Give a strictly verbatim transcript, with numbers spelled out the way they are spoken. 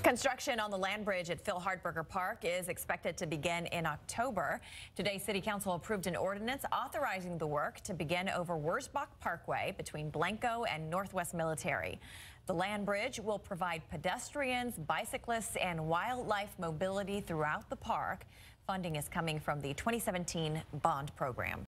Construction on the land bridge at Hardberger Park is expected to begin in October. Today, City Council approved an ordinance authorizing the work to begin over Wurzbach Parkway between Blanco and Northwest Military. The land bridge will provide pedestrians, bicyclists, and wildlife mobility throughout the park. Funding is coming from the twenty seventeen bond program.